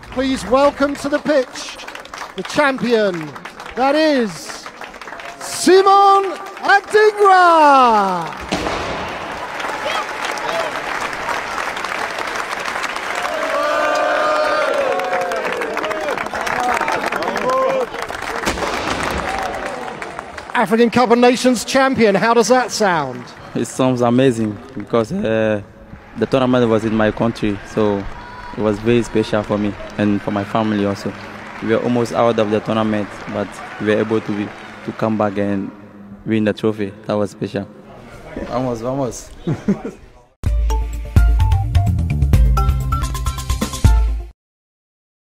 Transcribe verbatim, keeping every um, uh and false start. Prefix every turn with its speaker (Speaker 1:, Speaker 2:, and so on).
Speaker 1: please welcome to the pitch the champion, that is Simon Adingra. African Cup of Nations champion, how does that sound?
Speaker 2: It sounds amazing because uh, the tournament was in my country, so it was very special for me and for my family also. We were almost out of the tournament, but we were able to, be, to come back and win the trophy. That was special. Vamos, vamos.